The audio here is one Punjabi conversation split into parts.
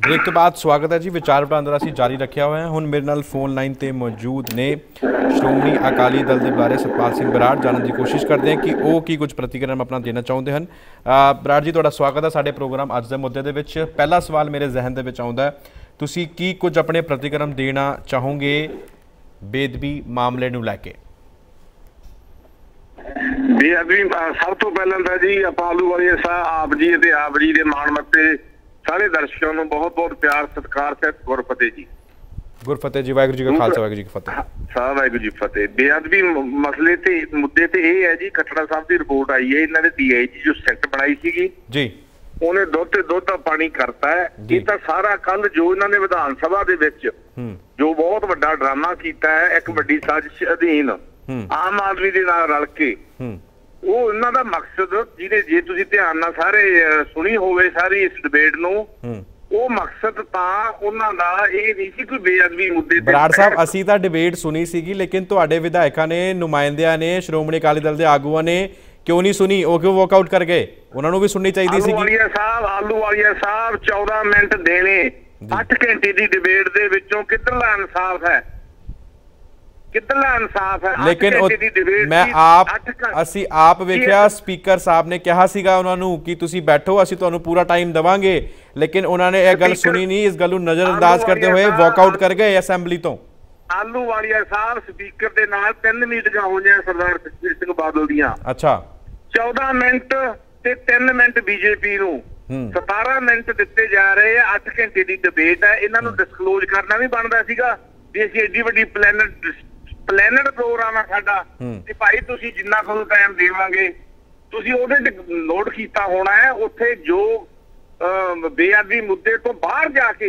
ब्रेक तो बाद स्वागत है जी। विचार वटांदरा असीं जारी रखिया हुआ है। हुण मेरे नाल फोन लाइन ते मौजूद ने श्रोमणी अकाली दल के बारे सतपाल सिंह बराड़। जानने की कोशिश करते हैं कि वो की कुछ प्रतिक्रिया अपना देना चाहते हैं। बराड़ जी, तुहाडा स्वागत है साडे प्रोग्राम अज दे मुद्दे दे विच। पहला सवाल मेरे जहन दे विच आउंदा है, तुसीं की कुछ अपने प्रतिक्रिया देना चाहोगे बेदबी मामले नूं लैके? बेअदबी सब तो पहला तो जी आलूवालिया साहब आप जी के माण मत्ते सारे दर्शकों को बहुत बहुत प्यार सत्कार सहित गुरफतेह जी। गुरफतेह जी। वाहिगुरू जी का खालसा, वाहिगुरू जी की फतेह। साहब वाहिगुरू जी फतेह। बेअदबी मसले ते मुद्दे ते ये है जी, खट्टड़ा साहब की रिपोर्ट आई है, इन्होंने DIG जो सैक्ट बनाई सी जी, उन्हें दुध का पानी करता है। ये तो सारा कल जो इन्होंने विधान सभा दे विच जो बहुत बड़ा ड्रामा किया है, एक बड़ी साजिश अधीन आम आदमी के नाल रल के, वो इन्हां दा मकसद जिहने जे तुसीं ध्यान नाल सारे सुनी होवे सारी इस डिबेट नूं, वो मकसद तां उन्हां दा इह नहीं सी कोई बेअदबी मुद्दे ते। बराड़ साहब, असीं तां डिबेट सुनी सीगी, लेकिन तुहाडे विधायकां ने, नुमाइंदियां ने, श्रोमणी अकाली दल दे आगूआं ने क्यों नहीं सुनी? वो क्यों वॉकआउट कर गए? उन्हां नूं भी सुननी चाहीदी सीगी। आलूवालिया साहब 14 मिनट देने 8 घंटे की डिबेट दे विचों किधरला इंसाफ है? कितना इंसाफ है? लेकिन मैं असी आप वेखिया स्पीकर साहब ने कहा सीगा उन्हां नूं कि तुसीं बैठो, असीं तुहानूं पूरा टाइम देवांगे, लेकिन उन्होंने यह गल सुनी नहीं। इस गल नूं नज़रअंदाज करते हुए वॉकआउट कर गए असैंबली तो। आलूवालिया साहब स्पीकर दे नाल 3 मीटिंगां होईयां सरदार सुखबीर सिंह बादल दीयां। अच्छा, 14 मिनट ते 3 मिनट बीजेपी नूं 17 मिनट दिते जा रहे हैं। 8 घंटे की डिबेट है। इन्हां नूं डिस्कलोज करना भी बनदा सीगा भी असीं एडी वड्डी प्लैनड प्रोग्राम है साडा कि भाई तुसीं जिन्ना तुहानूं टाइम देवांगे। तुसीं ਉਹਦੇ ਨੋਟ ਕੀਤਾ ਹੋਣਾ है ਉੱਥੇ जो बेअदबी मुद्दे तो बाहर जाके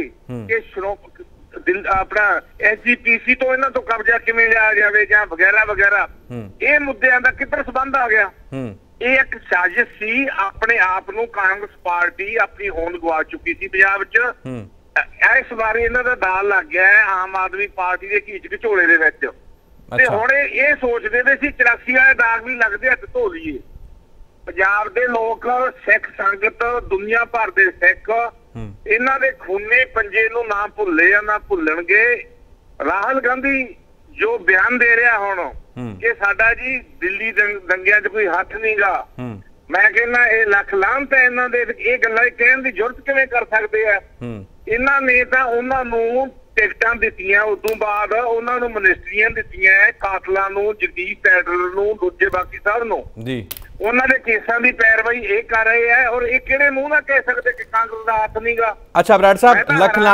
कि अपना SGPC तो इन्हां तो कब्जा किवें लिया जावे जां वगैरह वगैरह, ये मुद्दਿਆਂ ਦਾ किधर संबंध आ गया? ये एक साजिश सी। अपने आप नूं कांग्रेस पार्टी अपनी होंद गवा चुकी सी पंजाब च। इस बारे इन्हां दा दाल लग गया है आम आदमी पार्टी के घीच घचोले दे विच। ते हुण ये सोचदे वे सी 84 वाले दाग भी लगदे हत्थ धो लईए। पंजाब दे लोक, सिख संगत, दुनिया भर दे सिख इन्हां दे खूने पंजे नूं ना भुल्ले ना भुल्लणगे। राहुल गांधी जो बयान दे रहा हुण कि साडा जी दिल्ली दंगियां च कोई हथ नहीं गा, मैं कहना ये लख लानत है इन्हां दे। ये गल्लां कहण दी जुरत किवें कर सकदे आ? इन्हां ने तां उन्हां नूं टिकटां दित्तियां, उदों बाद उन्हां नूं मिनिस्ट्रियां दित्तियां, कातलां नूं, जगदीश टैडर नूं, दूजे बाकी सब नूं जी उन्हां दे केसां दी पैरवाई ये कर रहे हैं। और ये किहड़े मूंह नाल कह सकदे कि कांग्रेस दा हाथ नहीं गा? अच्छा बराड़ साहब,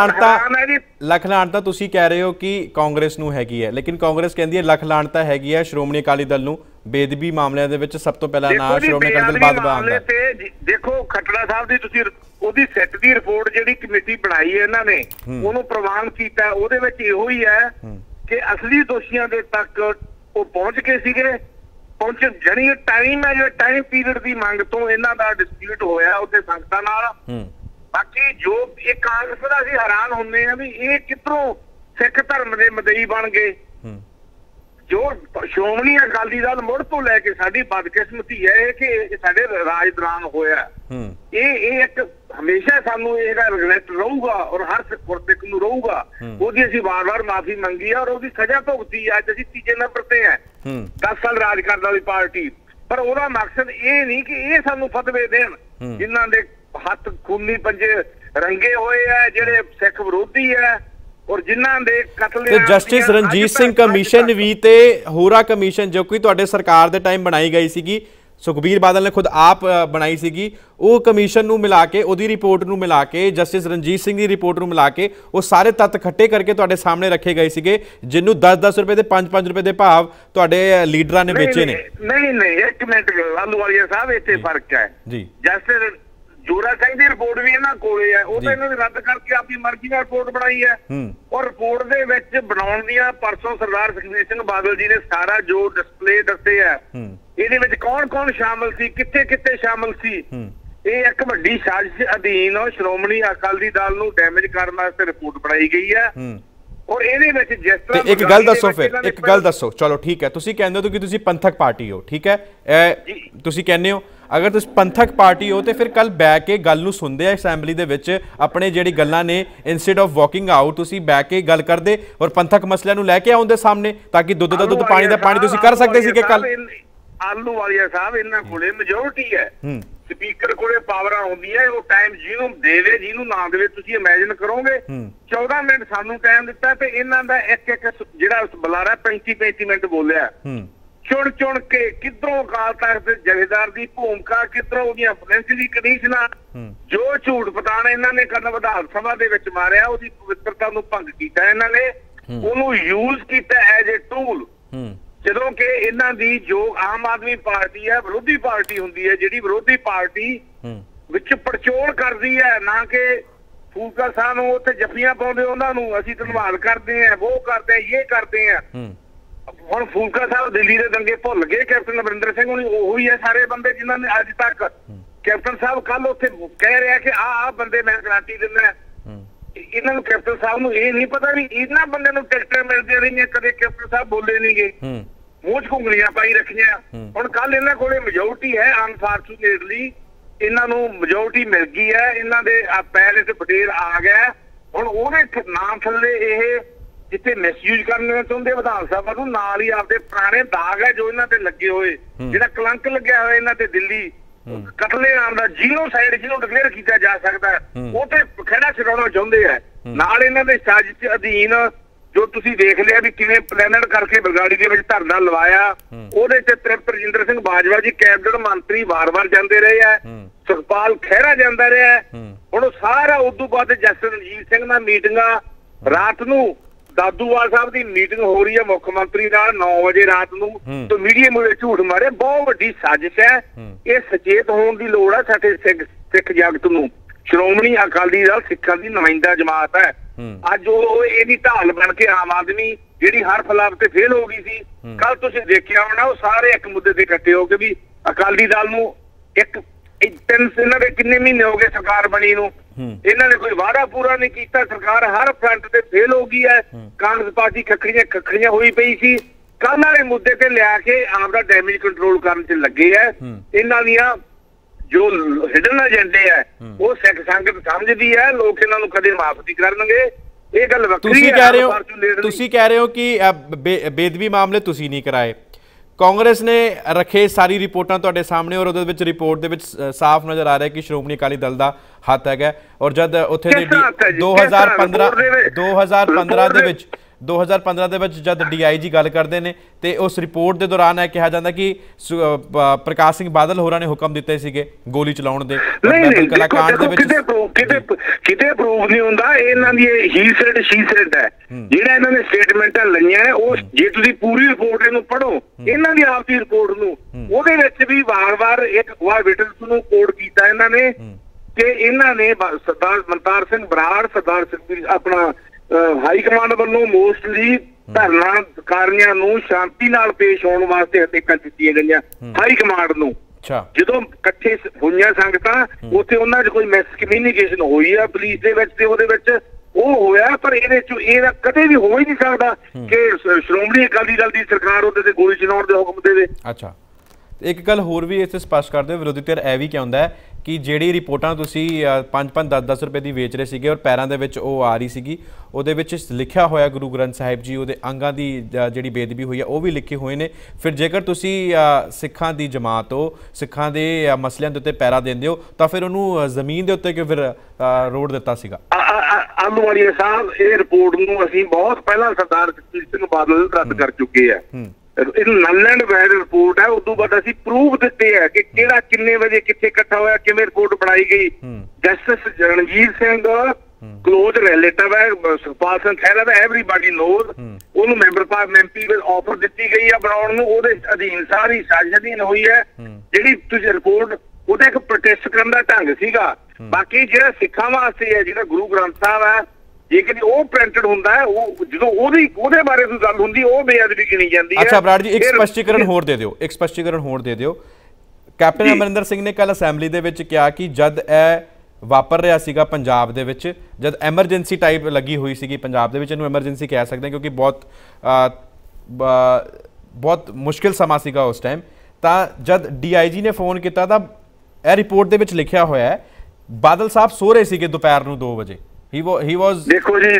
लख लाणता तुसीं कह रहे हो कि कांग्रेस नूं हैगी है, लेकिन कांग्रेस कहंदी है लख लाणता हैगी है श्रोमणी अकाली दल नूं। बेदबी मामलिਆਂ ਦੇ ਵਿੱਚ ਸਭ ਤੋਂ ਪਹਿਲਾਂ ਨਾਮ ਸ਼੍ਰੋਮਣੀ ਅਕਾਲੀ ਦਲ ਬਾਦਲ ਆਉਂਦਾ ਤੇ। ਦੇਖੋ ਖੱਟੜਾ ਸਾਹਿਬ ਦੀ ਤੁਸੀਂ ਉਹਦੀ ਸੈੱਟ ਦੀ ਰਿਪੋਰਟ ਜਿਹੜੀ ਕਮੇਟੀ ਬਣਾਈ ਹੈ ਇਹਨਾਂ ਨੇ ਉਹਨੂੰ ਪ੍ਰਵਾਨ ਕੀਤਾ, ਉਹਦੇ ਵਿੱਚ ਇਹੋ ਹੀ ਹੈ ਕਿ ਅਸਲੀ ਦੋਸ਼ੀਆਂ ਦੇ ਤੱਕ ਉਹ ਪਹੁੰਚ ਗਏ ਸੀਗੇ। ਪਹੁੰਚ ਜਣੀ ਟਾਈਮ ਹੈ, ਜੋ ਟਾਈਮ ਪੀਰੀਅਡ ਦੀ ਮੰਗ ਤੋਂ ਇਹਨਾਂ ਦਾ ਡਿਸਪਿਊਟ ਹੋਇਆ ਉੱਥੇ ਸੰਗਤਾਂ ਨਾਲ। ਬਾਕੀ ਜੋ ਇਹ ਕਾਂਗਰਸ ਦਾ ਅਸੀਂ ਹੈਰਾਨ ਹੁੰਦੇ ਆ ਵੀ ਇਹ ਕਿੱਧਰੋਂ ਸਿੱਖ ਧਰਮ ਦੇ ਮਦਈ ਬਣ ਗਏ। जो श्रोमणी अकाली दल मुड़ तो लैके साडी बदकिस्मती है कि साडे राज दौरान होया। ये एक हमेशा सानू इहदा रिग्रेट रहूगा और हर गुरसिख नूं रहूगा। ओहदी असीं बार-बार माफी मंगी है और ओहदी सजा भुगती है। अज असीं तीजे नंबर ते हैं, 10 साल राज करन वाली पार्टी, पर ओहदा मकसद ये नहीं कि ये सानू फतवे देण जिन्हां दे हत्थ खूनी पंजे रंगे होए है, जिहड़े सिख विरोधी है और जिन्हां दे कतल। जस्टिस रणजीत सिंह कमीशन भी ते होरा कमीशन जो कि तुहाडे सरकार दे टाइम बनाई गई सीगी, सुखबीर बादल ने खुद आप बनाई सीगी, वो कमीशन नूं मिला के ओहदी रिपोर्ट नूं मिला के जस्टिस रणजीत सिंह दी रिपोर्ट नूं मिला के वो सारे तत्त खट्टे करके तुहाडे सामने रखे गए सीगे, जिन्नू 10-10 रुपए दे 5-5 रुपए दे भाव तुहाडे लीडरां ने बेचे ने। नहीं एक मिनट आलूवालिया साहब, इत्थे फर्क है जी। जस्टिस जोरा सिंह की रिपोर्ट भी इन्हां कोले है, वो तो इन्होंने रद्द करके अपनी मर्जी नाल रिपोर्ट बनाई है। और रिपोर्ट दे विच बनाउण दियां परसों सरदार सुखबीर सिंह बादल जी ने सारा जो डिस्पले दस्से है, इहदे विच कौन शामिल सी, कित्थे शामिल सी। ये एक वड्डी साजिश अधीन श्रोमणी अकाली दल नूं डैमेज करन वास्ते रिपोर्ट बनाई गई है। ਔਰ ਇਹਦੇ ਵਿੱਚ ਜਿਸ ਤਰ੍ਹਾਂ ਇੱਕ ਗੱਲ ਦੱਸੋ, ਫਿਰ ਇੱਕ ਗੱਲ ਦੱਸੋ, ਚਲੋ ਠੀਕ ਹੈ, ਤੁਸੀਂ ਕਹਿੰਦੇ ਹੋ ਕਿ ਤੁਸੀਂ ਪੰਥਕ ਪਾਰਟੀ ਹੋ, ਠੀਕ ਹੈ, ਤੁਸੀਂ ਕਹਿੰਦੇ ਹੋ ਅਗਰ ਤੁਸੀਂ ਪੰਥਕ ਪਾਰਟੀ ਹੋ ਤੇ ਫਿਰ ਕੱਲ ਬਹਿ ਕੇ ਗੱਲ ਨੂੰ ਸੁਣਦੇ ਆ ਅਸੈਂਬਲੀ ਦੇ ਵਿੱਚ, ਆਪਣੇ ਜਿਹੜੀ ਗੱਲਾਂ ਨੇ ਇੰਸਟੈਡ ਆਫ ਵਾਕਿੰਗ ਆਊਟ ਤੁਸੀਂ ਬਹਿ ਕੇ ਗੱਲ ਕਰਦੇ ਔਰ ਪੰਥਕ ਮਸਲਿਆਂ ਨੂੰ ਲੈ ਕੇ ਆਉਂਦੇ ਸਾਹਮਣੇ, ਤਾਂ ਕਿ ਦੁੱਧ ਦਾ ਦੁੱਧ ਪਾਣੀ ਦਾ ਪਾਣੀ ਤੁਸੀਂ ਕਰ ਸਕਦੇ ਸੀ ਕਿ ਕੱਲ। ਆਲੂਵਾਲੀਆ ਸਾਹਿਬ ਇਹਨਾਂ ਕੋਲੇ ਮੈਜੋਰਟੀ ਹੈ, ਸਪੀਕਰ ਕੋਲੇ ਪਾਵਰਾਂ ਹੁੰਦੀਆਂ, ਉਹ ਟਾਈਮ ਜਿਹਨੂੰ ਦੇਵੇ ਜਿਹਨੂੰ ਨਾ ਦੇਵੇ, ਤੁਸੀਂ ਇਮੇਜਿਨ ਕਰੋਗੇ 14 ਮਿੰਟ ਸਾਨੂੰ ਟਾਈਮ ਦਿੱਤਾ ਤੇ ਇਹਨਾਂ ਦਾ ਇੱਕ ਜਿਹੜਾ ਬੁਲਾਰਾ 35 ਮਿੰਟ ਬੋਲਿਆ, ਚੁਣ ਕੇ ਕਿੱਧਰੋਂ ਅਕਾਲ ਤਖਤ ਦੇ ਜਥੇਦਾਰ ਦੀ ਭੂਮਿਕਾ, ਕਿੱਧਰੋਂ ਉਹਦੀਆਂ ਫਾਈਨੈਂਸ਼ੀਅਲੀ ਕੰਡੀਸ਼ਨਾਂ, ਜੋ ਝੂਠ ਪਤਾਣ ਇਹਨਾਂ ਨੇ ਕਰਨ ਵਿਧਾਨ ਸਭਾ ਦੇ ਵਿੱਚ ਮਾਰਿਆ, ਉਹਦੀ ਪਵਿੱਤਰਤਾ ਨੂੰ ਭੰਗ ਕੀਤਾ ਇਹਨਾਂ ਨੇ, ਉਹਨੂੰ ਯੂਜ਼ ਕੀਤਾ ਐਜ਼ ਏ ਟੂਲ। ਜਦੋਂ ਕਿ ਇਹਨਾਂ ਦੀ ਜੋ ਆਮ ਆਦਮੀ ਪਾਰਟੀ ਹੈ ਵਿਰੋਧੀ ਪਾਰਟੀ ਹੁੰਦੀ ਹੈ, ਜਿਹੜੀ ਵਿਰੋਧੀ ਪਾਰਟੀ ਵਿੱਚ ਪੜਚੋਲ ਕਰਦੀ ਹੈ, ਨਾ ਕਿ ਫੂਲਕਾ ਸਾਹਿਬ ਨੂੰ ਉੱਥੇ ਜੱਫੀਆਂ ਪਾਉਂਦੇ ਉਹਨਾਂ ਨੂੰ ਅਸੀਂ ਧੰਨਵਾਦ ਕਰਦੇ ਹਾਂ, ਉਹ ਕਰਦੇ ਹਾਂ, ਇਹ ਕਰਦੇ ਹਾਂ। ਹੁਣ ਫੂਲਕਾ ਸਾਹਿਬ ਦਿੱਲੀ ਦੇ ਦੰਗੇ ਭੁੱਲ ਗਏ, ਕੈਪਟਨ ਅਮਰਿੰਦਰ ਸਿੰਘ ਹੁਣੀ ਉਹੀ ਹੈ ਸਾਰੇ ਬੰਦੇ ਜਿਨ੍ਹਾਂ ਨੇ ਅੱਜ ਤੱਕ, ਕੈਪਟਨ ਸਾਹਿਬ ਕੱਲ ਉੱਥੇ ਕਹਿ ਰਿਹਾ ਕਿ ਆਹ ਬੰਦੇ ਮੈਂ ਗਾਰੰਟੀ ਦਿੰਦਾ, ਇਹਨਾਂ ਨੂੰ ਕੈਪਟਨ ਸਾਹਿਬ ਨੂੰ ਇਹ ਨਹੀਂ ਪਤਾ ਵੀ ਇਹਨਾਂ ਬੰਦਿਆਂ ਨੂੰ ਟਿਕਟਾਂ ਮਿਲਦੀਆਂ ਰਹੀਆਂ, ਕਦੇ ਕੈਪਟਨ ਸਾਹਿਬ ਬੋਲੇ ਨਹੀਂ ਗਏ, ਮੂੰਹ 'ਚ ਘੁੰਗਲੀਆਂ ਪਾਈ ਰੱਖੀਆਂ। ਹੁਣ ਕੱਲ ਇਹਨਾਂ ਕੋਲੇ ਮੈਜੋਰਟੀ ਹੈ, ਅਨਫਾਰਚੂਨੇਟਲੀ ਇਹਨਾਂ ਨੂੰ ਮੈਜੋਰਟੀ ਮਿਲ ਗਈ ਹੈ, ਇਹਨਾਂ ਦੇ ਪੈਰ ਤੇ ਪਟੇਲ ਆ ਗਿਆ, ਹੁਣ ਉਹਦੇ ਨਾਮ ਥੱਲੇ ਇਹ ਜਿੱਥੇ ਮਿਸਯੂਜ਼ ਕਰਨਾ ਚਾਹੁੰਦੇ ਵਿਧਾਨ ਸਭਾ ਨੂੰ, ਨਾਲ ਹੀ ਆਪਦੇ ਪੁਰਾਣੇ ਦਾਗ ਹੈ ਜੋ ਇਹਨਾਂ ਤੇ ਲੱਗੇ ਹੋਏ, ਜਿਹੜਾ ਕਲੰਕ ਲੱਗਿਆ ਹੋਇਆ ਇਹਨਾਂ ਤੇ ਦਿੱਲੀ ਕਤਲੇ ਨਾਮ ਦਾ ਜੀਨੋਸਾਈਡ ਜਿਹਨੂੰ ਡਿਕਲੇਅਰ ਕੀਤਾ ਜਾ ਸਕਦਾ, ਉਹ ਤੇ ਖਹਿੜਾ ਛਡਾਉਣਾ ਚਾਹੁੰਦੇ ਆ। ਨਾਲ ਇਹਨਾਂ ਦੇ ਸਾਜ਼ਿਸ਼ ਅਧੀਨ ਜੋ ਤੁਸੀਂ ਦੇਖ ਲਿਆ ਵੀ ਕਿਵੇਂ ਪਲੈਨਡ ਕਰਕੇ ਬਰਗਾੜੀ ਦੇ ਵਿੱਚ ਧਰਨਾ ਲਵਾਇਆ, ਉਹਦੇ ਚ ਤ੍ਰਿਪਤ ਰਜਿੰਦਰ ਸਿੰਘ ਬਾਜਵਾ ਜੀ ਕੈਬਨਿਟ ਮੰਤਰੀ ਵਾਰ-ਵਾਰ ਜਾਂਦੇ ਰਹੇ ਆ, ਸੁਖਪਾਲ ਖਹਿਰਾ ਜਾਂਦਾ ਰਿਹਾ, ਹੁਣ ਉਹ ਸਾਰਾ ਉਦੋਂ ਬਾਅਦ ਜਸਟਿਸ ਰਣਜੀਤ ਸਿੰਘ ਨਾਲ ਮੀਟਿੰਗਾਂ, ਰਾਤ ਨੂੰ ਦਾਦੂਵਾਲ ਸਾਹਿਬ ਦੀ ਮੀਟਿੰਗ ਹੋ ਰਹੀ ਹੈ ਮੁੱਖ ਮੰਤਰੀ ਨਾਲ 9 ਵਜੇ ਰਾਤ ਨੂੰ, ਤੇ ਮੀਡੀਆ ਮੁਰੇ ਝੂਠ ਮਾਰੇ, ਬਹੁਤ ਵੱਡੀ ਸਾਜ਼ਿਸ਼ ਹੈ। ਇਹ ਸੁਚੇਤ ਹੋਣ ਦੀ ਲੋੜ ਹੈ ਸਾਡੇ ਸਿੱਖ ਜਗਤ ਨੂੰ। ਸ਼੍ਰੋਮਣੀ ਅਕਾਲੀ ਦਲ ਸਿੱਖਾਂ ਦੀ ਨੁਮਾਇੰਦਾ ਜਮਾਤ ਹੈ, ਅੱਜ ਉਹ ਇਹਦੀ ਢਾਲ ਬਣ ਕੇ ਆਮ ਆਦਮੀ ਜਿਹੜੀ ਹਰ ਫਲਾਪ ਤੇ ਫੇਲ ਹੋ ਗਈ ਸੀ, ਕੱਲ ਤੁਸੀਂ ਦੇਖਿਆ ਹੋਣਾ ਉਹ ਸਾਰੇ ਇੱਕ ਮੁੱਦੇ ਤੇ ਇਕੱਠੇ ਹੋ ਕੇ ਵੀ ਅਕਾਲੀ ਦਲ ਨੂੰ ਇਹਨਾਂ ਦੇ ਕਿੰਨੇ ਮਹੀਨੇ ਹੋ ਗਏ ਸਰਕਾਰ ਬਣੀ ਨੂੰ, ਇਹਨਾਂ ਨੇ ਕੋਈ ਵਾਅਦਾ ਪੂਰਾ ਨਹੀਂ ਕੀਤਾ, ਸਰਕਾਰ ਹਰ ਫਰੰਟ ਤੇ ਫੇਲ ਹੋ ਗਈ ਹੈ, ਕਾਂਗਰਸ ਪਾਰਟੀ ਖੱਖੜੀਆਂ ਹੋਈ ਪਈ ਸੀ, ਕੱਲ ਵਾਲੇ ਮੁੱਦੇ ਤੇ ਲਿਆ ਕੇ ਆਪਦਾ ਡੈਮੇਜ ਕੰਟਰੋਲ ਕਰਨ ਚ ਲੱਗੇ ਹੈ। ਇਹਨਾਂ ਦੀਆਂ ਜੋ ਹਿਡਨ ਏਜੰਡੇ ਹੈ ਉਹ ਸਿੱਖ ਸੰਗਤ ਸਮਝਦੀ ਹੈ, ਲੋਕ ਇਹਨਾਂ ਨੂੰ ਕਦੇ ਮਾਫ ਨਹੀਂ ਕਰਨਗੇ, ਇਹ ਗੱਲ ਵੱਖਰੀ ਹੈ। ਤੁਸੀਂ ਕਹਿ ਰਹੇ ਹੋ ਕਿ ਬੇਦਬੀ ਮਾਮਲੇ ਤੁਸੀਂ ਨਹੀਂ ਕਰਾਏ, ਕਾਂਗਰਸ ਨੇ ਰੱਖੇ ਸਾਰੀ ਰਿਪੋਰਟਾਂ ਤੁਹਾਡੇ ਸਾਹਮਣੇ, ਔਰ ਉਹਦੇ ਵਿੱਚ ਰਿਪੋਰਟ ਦੇ ਵਿੱਚ ਸਾਫ਼ ਨਜ਼ਰ ਆ ਰਿਹਾ ਕਿ ਸ਼੍ਰੋਮਣੀ ਅਕਾਲੀ ਦਲ ਦਾ ਹੱਥ ਹੈਗਾ, ਔਰ ਜਦ ਉੱਥੇ ਦੇ 2015 ਦੇ ਵਿੱਚ ਜਦ DIG ਗੱਲ ਕਰਦੇ ਨੇ ਤੇ ਉਸ ਰਿਪੋਰਟ ਦੇ ਦੌਰਾਨ ਇਹ ਕਿਹਾ ਜਾਂਦਾ ਕਿ ਪ੍ਰਕਾਸ਼ ਸਿੰਘ ਬਾਦਲ ਹੋਰਾਂ ਨੇ ਹੁਕਮ ਦਿੱਤੇ ਸੀਗੇ ਗੋਲੀ ਚਲਾਉਣ ਦੇ, ਕਲਾਕਾਂਡ ਦੇ ਵਿੱਚ ਕਿਤੇ ਪ੍ਰੂਫ ਨਹੀਂ ਹੁੰਦਾ, ਇਹਨਾਂ ਦੀ ਹੀ ਸੈਡ ਸ਼ੀ ਸੈਡ ਹੈ, ਜਿਹੜਾ ਇਹਨਾਂ ਨੇ ਸਟੇਟਮੈਂਟਾਂ ਲਈਆਂ, ਉਹ ਜੇ ਤੁਸੀਂ ਪੂਰੀ ਰਿਪੋਰਟ ਇਹਨੂੰ ਪੜ੍ਹੋ, ਇਹਨਾਂ ਦੀ ਆਪ ਦੀ ਰਿਪੋਰਟ ਨੂੰ, ਉਹਦੇ ਵਿੱਚ ਵੀ ਵਾਰ-ਵਾਰ ਇੱਕ ਵਾਰ ਵਿਟਨਸ ਨੂੰ ਕੋਡ ਕੀਤਾ ਇਹਨਾਂ ਨੇ ਕਿ ਇਹਨਾਂ ਨੇ ਸਰਦਾਰ ਮਨਤਾਰ ਸਿੰਘ ਬਰਾੜ, ਸਰਦਾਰ ਸੁਖਬੀਰ ਆਪਣਾ ਹਾਈ ਕਮਾਂਡ ਵੱਲੋਂ ਮੋਸਟਲੀ ਧਰਨਾਕਾਰੀਆਂ ਨੂੰ ਸ਼ਾਂਤੀ ਨਾਲ ਪੇਸ਼ ਹੋਣ ਵਾਸਤੇ ਹਦਾਇਤਾਂ ਦਿੱਤੀਆਂ ਗਈਆਂ ਹਾਈ ਕਮਾਂਡ ਨੂੰ। ਜਦੋਂ ਇਕੱਠੇ ਹੋਈਆਂ ਸੰਗਤਾਂ ਉੱਥੇ ਉਹਨਾਂ 'ਚ ਕੋਈ ਮਿਸ ਕਮਿਊਨੀਕੇਸ਼ਨ ਹੋਈ ਆ ਪੁਲਿਸ ਦੇ ਵਿੱਚ ਤੇ ਉਹਦੇ ਵਿੱਚ ਉਹ ਹੋਇਆ, ਪਰ ਇਹਦੇ 'ਚ ਇਹਦਾ ਕਦੇ ਵੀ ਹੋ ਹੀ ਨਹੀਂ ਸਕਦਾ ਕਿ ਸ਼੍ਰੋਮਣੀ ਅਕਾਲੀ ਦਲ ਦੀ ਸਰਕਾਰ ਉਹਦੇ ਤੇ ਗੋਲੀ ਚਲਾਉਣ ਦੇ ਹੁਕਮ ਦੇਵੇ। ਅੱਛਾ, ਇੱਕ ਗੱਲ ਹੋਰ ਵੀ ਇੱਥੇ ਸਪਸ਼ਟ ਕਰਦੇ ਹੋ, ਵਿਰੋਧੀ ਧਿਰ ਇਹ ਵੀ ਕਹਿੰਦਾ ਹੈ ਕਿ ਜਿਹੜੀ ਰਿਪੋਰਟਾਂ ਤੁਸੀਂ 5-5 10-10 ਰੁਪਏ ਦੀ ਵੇਚ ਰਹੇ ਸੀਗੇ ਔਰ ਪੈਰਾਂ ਦੇ ਵਿੱਚ ਉਹ ਆ ਰਹੀ ਸੀਗੀ, ਉਹਦੇ ਵਿੱਚ ਲਿਖਿਆ ਹੋਇਆ ਗੁਰੂ ਗ੍ਰੰਥ ਸਾਹਿਬ ਜੀ, ਉਹਦੇ ਅੰਗਾਂ ਦੀ ਜਿਹੜੀ ਬੇਦਬੀ ਹੋਈ ਹੈ ਉਹ ਵੀ ਲਿਖੇ ਹੋਏ ਨੇ, ਫਿਰ ਜੇਕਰ ਤੁਸੀਂ ਸਿੱਖਾਂ ਦੀ ਜਮਾਤ ਹੋ, ਸਿੱਖਾਂ ਦੇ ਮਸਲਿਆਂ ਦੇ ਉੱਤੇ ਪੈਰਾ ਦਿੰਦੇ ਹੋ, ਤਾਂ ਫਿਰ ਉਹਨੂੰ ਜ਼ਮੀਨ ਦੇ ਉੱਤੇ ਕਿਉਂ ਫਿਰ ਰੋੜ ਦਿੱਤਾ ਸੀਗਾ? ਆਲੂਵਾਲੀਆ ਸਾਹਿਬ, ਇਹ ਰਿਪੋਰਟ ਨੂੰ ਅਸੀਂ ਬਹੁਤ ਪਹਿਲਾਂ ਸਰਦਾਰ ਸੁਖਬੀਰ ਸਿੰਘ ਬਾਦਲ ਰੱਦ ਕਰ ਚੁੱਕੇ ਆ, ਇਹ ਨਲ ਐਂਡ ਵੈਡ ਰਿਪੋਰਟ ਹੈ, ਉਦੋਂ ਬਾਅਦ ਅਸੀਂ ਪ੍ਰੂਫ ਦਿੱਤੇ ਹੈ ਕਿ ਕਿਹੜਾ ਕਿੰਨੇ ਵਜੇ ਕਿੱਥੇ ਇਕੱਠਾ ਹੋਇਆ, ਕਿਵੇਂ ਰਿਪੋਰਟ ਬਣਾਈ ਗਈ। Justice Ranjit Singh close relative ਹੈ ਸੁਖਪਾਲ ਸਿੰਘ ਖਹਿਰਾ ਦਾ, ਐਵਰੀਬਾਡੀ ਨੋਜ਼, ਉਹਨੂੰ ਮੈਂਬਰ ਪਾਰਲੀਮੈਂਟ ਵਿੱਚ ਆਫਰ ਦਿੱਤੀ ਗਈ ਆ ਬਣਾਉਣ ਨੂੰ, ਉਹਦੇ ਅਧੀਨ ਸਾਰੀ ਸਾਜ਼ਿਸ਼ ਅਧੀਨ ਹੋਈ ਹੈ। ਜਿਹੜੀ ਤੁਸੀਂ ਰਿਪੋਰਟ ਉਹਦਾ ਇੱਕ ਪ੍ਰੋਟੈਸਟ ਕਰਨ ਦਾ ਢੰਗ ਸੀਗਾ, ਬਾਕੀ ਜਿਹੜਾ ਸਿੱਖਾਂ ਵਾਸਤੇ ਹੈ, ਜਿਹੜਾ ਗੁਰੂ ਗ੍ਰੰਥ ਸਾਹਿਬ ਹੈ, ਜੇਕਰ ਉਹ ਪ੍ਰਿੰਟਡ ਹੁੰਦਾ ਹੈ, ਉਹ ਜਦੋਂ ਉਹਦੇ ਬਾਰੇ ਕੋਈ ਗੱਲ ਹੁੰਦੀ ਉਹ ਬੇਅਦਬੀ ਗਿਣੀ ਜਾਂਦੀ ਹੈ। ਅੱਛਾ ਬਰਾੜ ਜੀ, ਇੱਕ ਸਪਸ਼ਟੀਕਰਨ ਹੋਰ ਦੇ ਦਿਓ, ਕੈਪਟਨ ਅਮਰਿੰਦਰ ਸਿੰਘ ਨੇ ਕੱਲ ਅਸੈਂਬਲੀ ਦੇ ਵਿੱਚ ਕਿਹਾ ਕਿ ਜਦ ਇਹ ਵਾਪਰ ਰਿਹਾ ਸੀਗਾ ਪੰਜਾਬ ਦੇ ਵਿੱਚ, ਜਦ ਐਮਰਜੈਂਸੀ ਟਾਈਪ ਲੱਗੀ ਹੋਈ ਸੀਗੀ ਪੰਜਾਬ ਦੇ ਵਿੱਚ, ਇਹਨੂੰ ਐਮਰਜੈਂਸੀ ਕਹਿ ਸਕਦੇ ਹਾਂ ਕਿਉਂਕਿ ਬਹੁਤ ਮੁਸ਼ਕਿਲ ਸਮਾਂ ਸੀਗਾ ਉਸ ਟਾਈਮ, ਤਾਂ ਜਦ DIG ਨੇ ਫੋਨ ਕੀਤਾ ਤਾਂ ਇਹ ਰਿਪੋਰਟ ਦੇ ਵਿੱਚ ਲਿਖਿਆ ਹੋਇਆ ਹੈ ਬਾਦਲ ਸਾਹਿਬ ਸੋ ਰਹੇ ਸੀਗੇ ਦੁਪਹਿਰ ਨੂੰ 2 ਵਜੇ। ਦੇਖੋ ਜੀ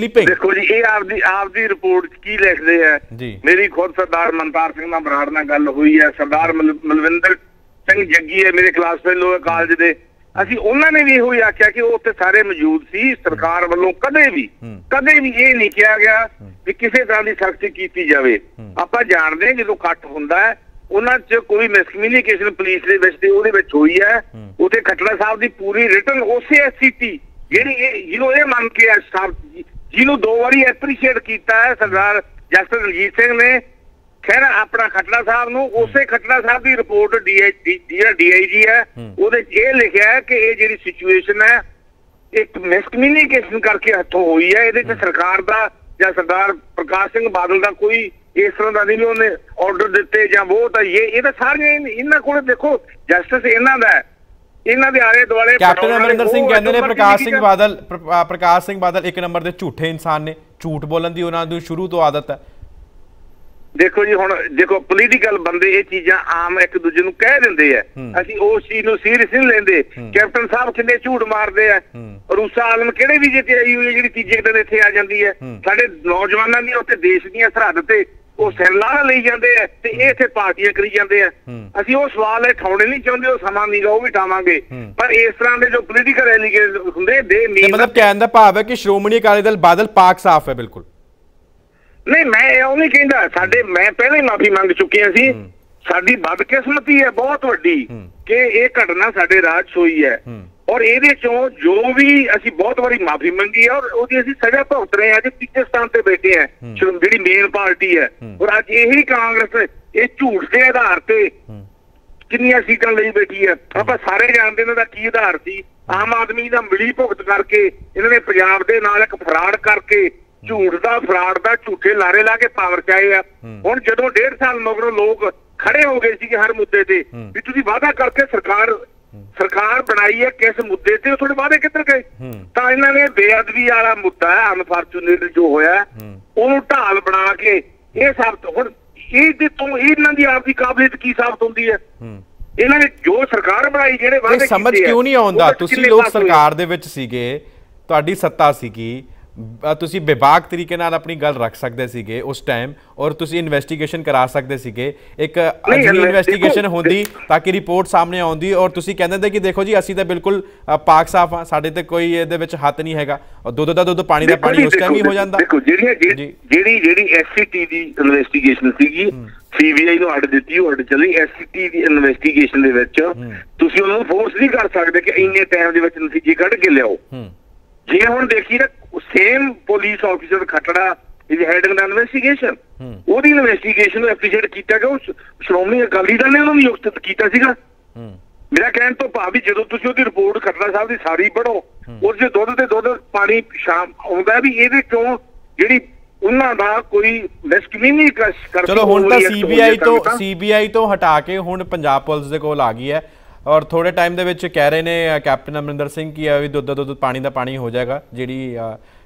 ਇਹ ਆਪਦੀ ਰਿਪੋਰਟ ਚ ਕੀ ਲਿਖਦੇ ਆ ਜੀ। ਮੇਰੀ ਖੁਦ ਸਰਦਾਰ ਮਨਤਾਰ ਸਿੰਘ ਨਾਲ ਬਰਾੜ ਨਾਲ ਗੱਲ ਹੋਈ ਹੈ, ਸਰਦਾਰ ਮਲਵਿੰਦਰ ਸਿੰਘ ਜੱਗੀ ਹੈ ਮੇਰੇ ਕਲਾਸ ਫੈਲੋ ਹੈ ਕਾਲਜ ਦੇ, ਅਸੀਂ ਉਹਨਾਂ ਨੇ ਵੀ ਇਹੋ ਹੀ ਆਖਿਆ ਕਿ ਉਹ ਉੱਥੇ ਸਾਰੇ ਮੌਜੂਦ ਸੀ। ਸਰਕਾਰ ਵੱਲੋਂ ਕਦੇ ਵੀ ਇਹ ਨਹੀਂ ਕਿਹਾ ਗਿਆ ਵੀ ਕਿਸੇ ਤਰ੍ਹਾਂ ਦੀ ਸਖਤੀ ਕੀਤੀ ਜਾਵੇ। ਆਪਾਂ ਜਾਣਦੇ ਹਾਂ ਜਦੋਂ ਇਕੱਠ ਹੁੰਦਾ ਹੈ ਉਹਨਾਂ 'ਚ ਕੋਈ ਮਿਸਕਮਿਊਨੀਕੇਸ਼ਨ ਪੁਲਿਸ ਦੇ ਵਿੱਚ ਤੇ ਉਹਦੇ ਵਿੱਚ ਹੋਈ ਹੈ। ਉੱਥੇ ਖੱਟੜਾ ਸਾਹਿਬ ਦੀ ਪੂਰੀ ਰਿਟਨ ਉਸੇ SCT ਜਿਹਨੂੰ ਇਹ ਮੰਨ ਕੇ ਜਿਹਨੂੰ 2 ਵਾਰੀ ਐਪਰੀਸ਼ੀਏਟ ਕੀਤਾ ਹੈ ਸਰਦਾਰ ਜਸਟਿਸ ਰਣਜੀਤ ਸਿੰਘ ਨੇ ਖੈਰ ਆਪਣਾ ਖੱਟੜਾ ਸਾਹਿਬ ਨੂੰ, ਉਸੇ ਖੱਟੜਾ ਸਾਹਿਬ ਦੀ ਰਿਪੋਰਟ DIG ਹੈ ਉਹਦੇ ਚ ਇਹ ਲਿਖਿਆ ਹੈ ਕਿ ਇਹ ਜਿਹੜੀ ਸਿਚੁਏਸ਼ਨ ਹੈ ਇੱਕ ਮਿਸਕਮਿਊਨੀਕੇਸ਼ਨ ਕਰਕੇ ਹੱਥੋਂ ਹੋਈ ਹੈ। ਇਹਦੇ ਚ ਸਰਕਾਰ ਦਾ ਜਾਂ ਸਰਦਾਰ ਪ੍ਰਕਾਸ਼ ਸਿੰਘ ਬਾਦਲ ਦਾ ਕੋਈ ਇਸ ਤਰ੍ਹਾਂ ਦਾ ਨਹੀਂ ਵੀ ਉਹਨੇ ਆਰਡਰ ਦਿੱਤੇ ਜਾਂ ਉਹ ਤਾਂ ਇਹ ਤਾਂ ਸਾਰੀਆਂ ਇਹਨਾਂ ਕੋਲ ਦੇਖੋ ਜਸਟਿਸ ਇਹਨਾਂ ਦਾ, ਇਹਨਾਂ ਦੇ ਆਲੇ ਦੁਆਲੇ ਕੈਪਟਨ ਅਮਰਿੰਦਰ ਸਿੰਘ ਕਹਿੰਦੇ ਨੇ ਪ੍ਰਕਾਸ਼ ਸਿੰਘ ਬਾਦਲ 1 ਨੰਬਰ ਦੇ ਝੂਠੇ ਇਨਸਾਨ ਨੇ, ਝੂਠ ਬੋਲਣ ਦੀ ਉਹਨਾਂ ਦੀ ਸ਼ੁਰੂ ਤੋਂ ਆਦਤ ਹੈ। ਦੇਖੋ ਜੀ ਹੁਣ ਦੇਖੋ ਪੋਲੀਟੀਕਲ ਬੰਦੇ ਇਹ ਚੀਜ਼ਾਂ ਆਮ ਇੱਕ ਦੂਜੇ ਨੂੰ ਕਹਿ ਦਿੰਦੇ ਆ, ਅਸੀਂ ਉਸ ਚੀਜ਼ ਨੂੰ ਸੀਰੀਅਸ ਨਹੀਂ ਲੈਂਦੇ। ਕੈਪਟਨ ਸਾਹਿਬ ਕਿੰਨੇ ਝੂਠ ਮਾਰਦੇ ਆ, ਰੂਸਾ ਆਲਮ ਕਿਹੜੇ ਵੀ ਜਿੱਤੇ ਆਈ ਹੋਈ ਹੈ ਜਿਹੜੀ ਤੀਜੇ ਦਿਨ ਇੱਥੇ ਆ ਜਾਂਦੀ ਹੈ। ਸਾਡੇ ਨੌਜਵਾਨਾਂ ਦੀ ਉੱਥੇ ਦੇਸ਼ ਦੀਆਂ ਸਰਹੱਦ ਤੇ ਉਹ ਸਿਰਲਾਹ ਲਈ ਜਾਂਦੇ ਆ ਤੇ ਇਹ ਇੱਥੇ ਪਾਰਟੀਆਂ ਕਰੀ ਜਾਂਦੇ ਆ। ਅਸੀਂ ਉਹ ਸਵਾਲ ਉਠਾਉਣੇ ਨਹੀਂ ਚਾਹੁੰਦੇ, ਉਹ ਸਮਾਂ ਨਹੀਂ ਗਾ ਉਹ ਵੀ ਉਠਾਵਾਂਗੇ, ਪਰ ਇਸ ਤਰ੍ਹਾਂ ਦੇ ਜੋ ਪੋਲੀਟੀਕਲ ਐਲੀਗੇਸ਼ਨ ਹੁੰਦੇ ਮਤਲਬ ਕਹਿਣ ਦਾ ਭਾਵ ਹੈ ਕਿ ਸ਼੍ਰੋਮਣੀ ਅਕਾਲੀ ਦਲ ਬਾਦਲ ਪਾਕ ਸਾਫ਼ ਹੈ। ਬਿਲਕੁਲ ਨਹੀਂ, ਮੈਂ ਉਹ ਨਹੀਂ ਕਹਿੰਦਾ। ਮੈਂ ਪਹਿਲਾਂ ਹੀ ਮਾਫੀ ਮੰਗ ਚੁੱਕਿਆ ਸੀ। ਸਾਡੀ ਬਦਕਿਸਮਤੀ ਹੈ ਬਹੁਤ ਵੱਡੀ ਕਿ ਇਹ ਘਟਨਾ ਸਾਡੇ ਰਾਜ 'ਚ ਹੋਈ ਹੈ ਔਰ ਇਹਦੇ ਚੋਂ ਜੋ ਵੀ ਅਸੀਂ ਬਹੁਤ ਵਾਰੀ ਮਾਫੀ ਮੰਗੀ ਹੈ ਔਰ ਉਹਦੀ ਅਸੀਂ ਸਜ਼ਾ ਭੁਗਤ ਰਹੇ ਹਾਂ। ਅੱਜ ਤੀਜੇ ਸਥਾਨ ਤੇ ਬੈਠੇ ਆ ਜਿਹੜੀ ਮੇਨ ਪਾਰਟੀ ਹੈ ਔਰ ਅੱਜ ਇਹੀ ਕਾਂਗਰਸ ਇਹ ਝੂਠ ਦੇ ਆਧਾਰ ਤੇ ਕਿੰਨੀਆਂ ਸੀਟਾਂ ਲਈ ਬੈਠੀ ਹੈ। ਆਪਾਂ ਸਾਰੇ ਜਾਣਦੇ ਇਹਨਾਂ ਦਾ ਕੀ ਆਧਾਰ ਸੀ। ਆਮ ਆਦਮੀ ਦਾ ਮਿਲੀ ਭੁਗਤ ਕਰਕੇ ਇਹਨਾਂ ਨੇ ਪੰਜਾਬ ਦੇ ਨਾਲ ਇੱਕ ਫਰਾਡ ਕਰਕੇ ਝੂਠ ਦਾ ਫਰਾਡ ਦਾ ਝੂਠੇ ਲਾਰੇ ਲਾ ਕੇ ਪਾਵਰ ਚ ਆਏ ਆ। ਹੁਣ ਜਦੋਂ 1.5 ਸਾਲ ਮਗਰੋਂ ਲੋਕ ਖੜੇ ਹੋ ਗਏ ਸੀਗੇ ਹਰ ਮੁੱਦੇ ਤੇ ਵੀ ਤੁਸੀਂ ਵਾਅਦਾ ਕਰਕੇ ਸਰਕਾਰ ਬਣਾਈ ਹੈ ਕਿਸ ਮੁੱਦੇ ਤੇ, ਤੁਹਾਡੇ ਵਾਅਦੇ ਕਿੱਧਰ ਗਏ? ਤਾਂ ਇਹਨਾਂ ਨੇ ਬੇਅਦਬੀ ਵਾਲਾ ਮੁੱਦਾ ਹੈ ਅਨਫੋਰਚੂਨੇਟ ਜੋ ਹੋਇਆ ਉਹਨੂੰ ਢਾਲ ਬਣਾ ਕੇ ਇਹ ਸਾਬਤ ਹੁਣ ਇਹਦੇ ਤੋਂ ਇਹਨਾਂ ਦੀ ਆਪਦੀ ਕਾਬਲੀਅਤ ਕੀ ਸਾਬਤ ਹੁੰਦੀ ਹੈ? ਇਹਨਾਂ ਨੇ ਜੋ ਸਰਕਾਰ ਬਣਾਈ ਜਿਹੜੇ ਵਾਅਦੇ ਸਮਝ ਕਿਉਂ ਨਹੀਂ ਆਉਂਦਾ? ਤੁਸੀਂ ਲੋਕ ਸਰਕਾਰ ਦੇ ਵਿੱਚ ਸੀਗੇ, ਤੁਹਾਡੀ ਸੱਤਾ ਸੀਗੀ, ਤੁਸੀਂ ਬੇਬਾਕ ਤਰੀਕੇ ਨਾਲ ਆਪਣੀ ਗੱਲ ਰੱਖ ਸਕਦੇ ਸੀਗੇ ਉਸ ਟਾਈਮ ਔਰ ਤੁਸੀਂ ਇਨਵੈਸਟੀਗੇਸ਼ਨ ਕਰਾ ਸਕਦੇ ਸੀਗੇ। ਇੱਕ ਅਜਿਹੀ ਇਨਵੈਸਟੀਗੇਸ਼ਨ ਹੁੰਦੀ ਤਾਂ ਕਿ ਰਿਪੋਰਟ ਸਾਹਮਣੇ ਆਉਂਦੀ ਔਰ ਤੁਸੀਂ ਕਹਿੰਦੇ ਕਿ ਦੇਖੋ ਜੀ ਅਸੀਂ ਤਾਂ ਬਿਲਕੁਲ ਪਾਕ ਸਾਫ ਹਾਂ, ਸਾਡੇ ਤੇ ਕੋਈ ਇਹਦੇ ਵਿੱਚ ਹੱਥ ਨਹੀਂ ਹੈਗਾ ਔਰ ਦੁੱਧ ਦਾ ਦੁੱਧ ਪਾਣੀ ਦਾ ਪਾਣੀ ਉਸ ਟਾਈਮ ਹੀ ਹੋ ਜਾਂਦਾ। ਦੇਖੋ ਜਿਹੜੀ SCT ਦੀ ਇਨਵੈਸਟੀਗੇਸ਼ਨ ਸੀਗੀ CBI ਨੂੰ ਅੱਡ ਦਿੱਤੀ, ਉਹ ਅੱਡ ਚੱਲੀ। SCT ਦੀ ਇਨਵੈਸਟੀਗੇਸ਼ਨ ਦੇ ਵਿੱਚ ਤੁਸੀਂ ਉਹਨਾਂ ਨੂੰ ਫੋਰਸ ਨਹੀਂ ਕਰ ਸਕਦੇ ਕਿ ਇੰਨੇ ਟਾਈਮ ਦੇ ਵਿੱਚ ਨਤੀਜੇ ਕੱਢ ਕੇ ਲਿਆਓ। ਜੇ ਹੁਣ ਦੇਖੀ ਨਾ same police officer Khattra is heading ਦਾ ਇਨਵੈਸਟੀਗੇਸ਼ਨ, ਉਹਦੀ ਇਨਵੈਸਟੀਗੇਸ਼ਨ ਨੂੰ ਐਪਰੀਸ਼ੀਏਟ ਕੀਤਾ ਗਿਆ। ਉਹ ਸ਼੍ਰੋਮਣੀ ਅਕਾਲੀ ਦਲ ਨੇ ਉਹਨੂੰ ਨਿਯੁਕਤ ਕੀਤਾ ਸੀਗਾ। ਮੇਰਾ ਕਹਿਣ ਤੋਂ ਭਾਵ ਵੀ ਜਦੋਂ ਤੁਸੀਂ ਉਹਦੀ ਰਿਪੋਰਟ ਖੱਟੜਾ ਸਾਹਿਬ ਦੀ ਸਾਰੀ ਪੜ੍ਹੋ ਉਸ ਦੇ ਦੁੱਧ ਤੇ ਦੁੱਧ ਪਾਣੀ ਸ਼ਾਮ ਆਉਂਦਾ ਵੀ ਇਹਦੇ ਚੋਂ ਜਿਹੜੀ ਉਹਨਾਂ ਦਾ ਕੋਈ ਮਿਸਕਮਿਊਨੀਕੇਸ਼ਨ ਕਰਕੇ। ਚਲੋ ਹੁਣ ਤਾਂ CBI ਤੋਂ ਹਟਾ ਕੇ ਹੁਣ ਪੰਜਾਬ ਪੁਲਿਸ ਦੇ ਕੋਲ ਆ ਗਈ ਹੈ ਔਰ ਥੋੜੇ ਟਾਈਮ ਦੇ ਵਿੱਚ ਕਹਿ ਰਹੇ ਨੇ ਕੈਪਟਨ ਅਮਰਿੰਦਰ ਸਿੰਘ ਕੀ ਵੀ ਦੁੱਧ ਦਾ ਦੁੱਧ ਪਾਣੀ ਦਾ ਪਾਣੀ ਹੋ ਜਾਏਗਾ ਜਿਹੜੀ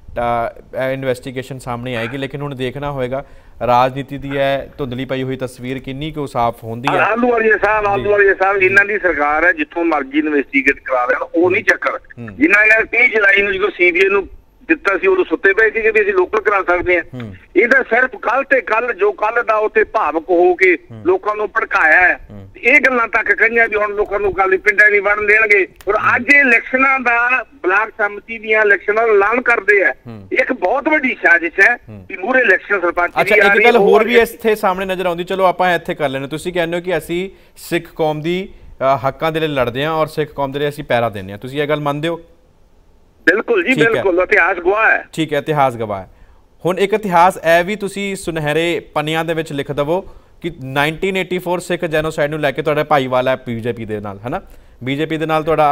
ਇਨਵੈਸਟੀਗੇਸ਼ਨ ਸਾਹਮਣੇ ਆਏਗੀ। ਲੇਕਿਨ ਹੁਣ ਦੇਖਣਾ ਹੋਏਗਾ ਰਾਜਨੀਤੀ ਦੀ ਹੈ ਧੁੰਦਲੀ ਪਈ ਹੋਈ ਤਸਵੀਰ ਕਿੰਨੀ ਕੁ ਸਾਫ਼ ਹੁੰਦੀ ਹੈ। ਆਲੂਵਾਲੀਆ ਸਾਹਿਬ ਇਹਨਾਂ ਦੀ ਸਰਕਾਰ ਹੈ, ਜਿੱਥੋਂ ਮਰਜ਼ੀ ਇਨਵੈਸਟੀਗੇਟ ਕਰਾ ਲੈਣ, ਉਹ ਨਹੀਂ ਚੱਕਰ। ਜਿਨ੍ਹਾਂ ਨੇ 30 ਜੁਲਾਈ ਨੂੰ ਜਦੋਂ CBI ਨੂੰ ਦਿੱਤਾ ਸੀ ਉਦੋਂ ਸੁੱਤੇ ਪਏ ਸੀ ਕਿ ਵੀ ਅਸੀਂ ਲੋਕਲ ਕਰਾ ਸਕਦੇ ਹਾਂ। ਇਹ ਤਾਂ ਸਿਰਫ ਕੱਲ ਤੇ ਕੱਲ ਜੋ ਕੱਲ ਦਾ ਉੱਥੇ ਭਾਵਕ ਹੋ ਕੇ ਲੋਕਾਂ ਨੂੰ ਭੜਕਾਇਆ ਹੈ, ਇਹ ਗੱਲਾਂ ਤੱਕ ਕਹੀਆਂ ਵੀ ਹੁਣ ਲੋਕਾਂ ਨੂੰ ਗੱਲ ਪਿੰਡਾਂ ਨਹੀਂ ਬਣਨ ਦੇਣਗੇ। ਔਰ ਅੱਜ ਇਲੈਕਸ਼ਨਾਂ ਦਾ ਬਲਾਕ ਸਮਿਤੀ ਦੀਆਂ ਇਲੈਕਸ਼ਨਾਂ ਦਾ ਐਲਾਨ ਕਰਦੇ ਆ। ਇੱਕ ਬਹੁਤ ਵੱਡੀ ਸਾਜ਼ਿਸ਼ ਹੈ ਕਿ ਮੂਰੇ ਇਲੈਕਸ਼ਨ ਸਰਪੰਚ ਦੀ। ਅੱਛਾ, ਇੱਕ ਗੱਲ ਹੋਰ ਵੀ ਇੱਥੇ ਸਾਹਮਣੇ ਨਜ਼ਰ ਆਉਂਦੀ, ਚਲੋ ਆਪਾਂ ਇੱਥੇ ਕਰ ਲੈਣੇ। ਤੁਸੀਂ ਕਹਿੰਦੇ ਹੋ ਕਿ ਅਸੀਂ ਸਿੱਖ ਕੌਮ ਦੀ ਹੱਕਾਂ ਦੇ ਲਈ ਲੜਦੇ ਹਾਂ ਔਰ ਸਿੱਖ ਕੌਮ ਦੇ ਲਈ ਅਸੀਂ ਪਹਿਰਾ ਦਿੰਦੇ ਹਾਂ, ਤੁਸੀਂ ਇਹ ਗੱਲ ਮੰਨਦੇ ਹੋ? ਬਿਲਕੁਲ ਜੀ, ਬਿਲਕੁਲ। ਇਤਿਹਾਸ ਗਵਾਹ ਹੈ। ਠੀਕ ਹੈ, ਇਤਿਹਾਸ ਗਵਾਹ ਹੈ। ਹੁਣ ਇੱਕ ਇਤਿਹਾਸ ਇਹ ਵੀ ਤੁਸੀਂ ਸੁਨਹਿਰੇ ਪੰਨਿਆਂ ਦੇ ਵਿੱਚ ਲਿਖ ਦੇਵੋ ਕਿ 1984 ਸਿੱਖ ਜੈਨੋਸਾਈਡ ਨੂੰ ਲੈ ਕੇ ਤੁਹਾਡਾ ਭਾਈਵਾਲ ਹੈ BJP ਦੇ ਨਾਲ, ਹੈ ਨਾ? BJP ਦੇ ਨਾਲ ਤੁਹਾਡਾ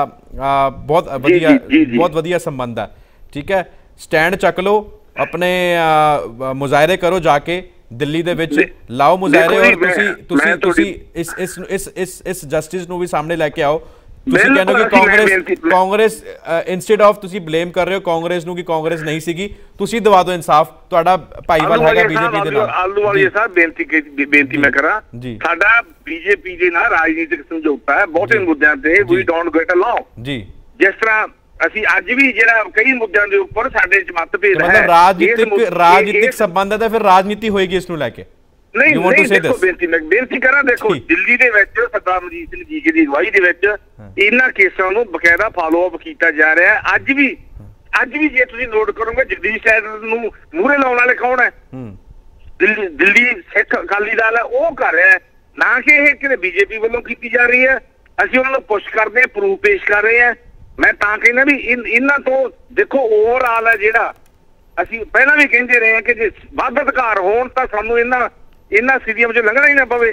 ਬਹੁਤ ਵਧੀਆ ਸੰਬੰਧ ਹੈ, ਠੀਕ ਹੈ? ਸਟੈਂਡ ਚੱਕ ਲਓ, ਆਪਣੇ ਮੁਜ਼ਾਹਰੇ ਕਰੋ, ਜਾ ਕੇ ਦਿੱਲੀ ਦੇ ਵਿੱਚ ਲਾਓ ਮੁਜ਼ਾਹਰੇ ਔਰ ਤੁਸੀਂ ਇਸ ਜਸਟਿਸ ਨੂੰ ਵੀ ਸਾਹਮਣੇ ਲੈ ਕੇ ਆਓ ਤੁਸੀਂ ਕਹਿੰਦੇ ਹੋ ਕਿ ਕਾਂਗਰਸ ਇਨਸਟੈਡ ਆਫ ਤੁਸੀਂ ਬਲੇਮ ਕਰ ਰਹੇ ਹੋ ਕਾਂਗਰਸ ਨੂੰ ਕਿ ਕਾਂਗਰਸ ਨਹੀਂ ਸੀਗੀ, ਤੁਸੀਂ ਦਵਾ ਦਿਓ ਇਨਸਾਫ, ਤੁਹਾਡਾ ਭਾਈਵਾਲ ਹੈਗਾ ਬੀਜੇਪੀ ਦੇ ਨਾਲ। ਆਲੂਵਾਲੀਆ ਸਾਹਿਬ ਬੇਨਤੀ ਮੈਂ ਕਰਾਂ, ਸਾਡਾ ਬੀਜੇਪੀ ਦੇ ਨਾਲ ਰਾਜਨੀਤਿਕ ਸਮਝੌਤਾ ਹੈ ਬਹੁਤੇ ਮੁੱਦਿਆਂ ਤੇ, ਵੀ ਡੋਨਟ ਗੈਟ ਅਲੋਂਗ ਜੀ। ਜਿਸ ਤਰ੍ਹਾਂ ਅਸੀਂ ਅੱਜ ਵੀ ਜਿਹੜਾ ਕਈ ਮੁੱਦਿਆਂ ਦੇ ਉੱਪਰ ਸਾਡੇ ਚ ਮਤਭੇਦ ਹੈ, ਰਾਜਨੀਤਿਕ ਸੰਬੰਧ ਹੈ ਤਾਂ ਫਿਰ ਰਾਜਨੀਤੀ ਹੋਏਗੀ ਇਸ ਨੂੰ ਲੈ ਕੇ। ਨਹੀਂ ਦੇਖੋ ਬੇਨਤੀ ਕਰਾਂ, ਦੇਖੋ ਦਿੱਲੀ ਦੇ ਵਿੱਚ ਸਰਦਾਰ ਮਨਜੀਤ ਸਿੰਘ ਜੀਕੇ ਦੀ ਅਗਵਾਈ ਦੇ ਵਿੱਚ ਇਹਨਾਂ ਕੇਸਾਂ ਨੂੰ ਬਕਾਇਦਾ ਫਾਲੋ ਅਪ ਕੀਤਾ ਜਾ ਰਿਹਾ ਹੈ। ਅੱਜ ਵੀ ਜੇ ਤੁਸੀਂ ਨੋਟ ਕਰੋਗੇ ਜਗਦੀਸ਼ ਸੈਂਟਰ ਨੂੰ ਮੂਹਰੇ ਲਾਉਣ ਵਾਲੇ ਕੌਣ ਹੈ? ਦਿੱਲੀ ਸਿੱਖ ਅਕਾਲੀ ਦਲ ਹੈ, ਉਹ ਕਰ ਰਿਹਾ ਹੈ, ਨਾ ਕਿ ਇਹ ਕਿਤੇ ਬੀਜੇਪੀ ਵੱਲੋਂ ਕੀਤੀ ਜਾ ਰਹੀ ਹੈ। ਅਸੀਂ ਉਹਨਾਂ ਨੂੰ ਪੁਸ਼ ਕਰਦੇ ਹਾਂ, ਪ੍ਰੂਫ ਪੇਸ਼ ਕਰ ਰਹੇ ਹਾਂ। ਮੈਂ ਤਾਂ ਕਹਿੰਦਾ ਵੀ ਇਹਨਾਂ ਤੋਂ ਦੇਖੋ ਓਵਰਆਲ ਹੈ ਜਿਹੜਾ ਅਸੀਂ ਪਹਿਲਾਂ ਵੀ ਕਹਿੰਦੇ ਰਹੇ ਹਾਂ ਕਿ ਜੇ ਵੱਧ ਅਧਿਕਾਰ ਹੋਣ ਤਾਂ ਸਾਨੂੰ ਇਹਨਾਂ ਸਿੱਧੀਆਂ ਵਿੱਚੋਂ ਲੰਘਣਾ ਹੀ ਨਾ ਪਵੇ।